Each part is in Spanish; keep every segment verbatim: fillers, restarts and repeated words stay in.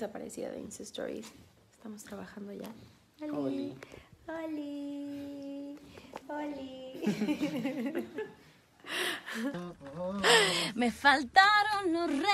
desaparecida de Insta Stories. Estamos trabajando ya. Oli. Oli. Oli. Me faltaron los renos.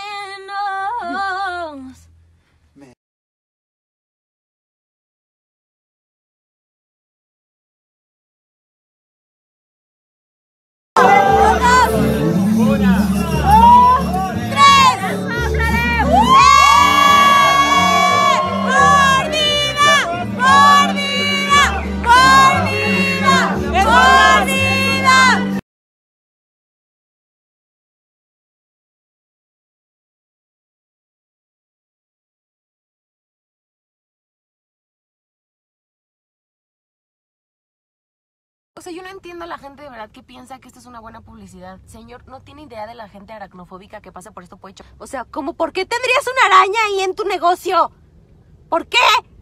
O sea, yo no entiendo a la gente de verdad que piensa que esto es una buena publicidad. Señor, no tiene idea de la gente aracnofóbica que pasa por esto, Pocho. O sea, ¿cómo por qué tendrías una araña ahí en tu negocio? ¿Por qué?